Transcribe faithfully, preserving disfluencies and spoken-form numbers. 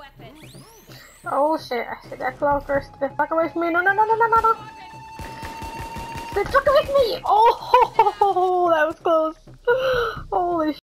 Oh shit, I see that Cloaker. Stay fuck away from me. No, no, no, no, no, no, no. Stay fuck away from me. Oh, that was close.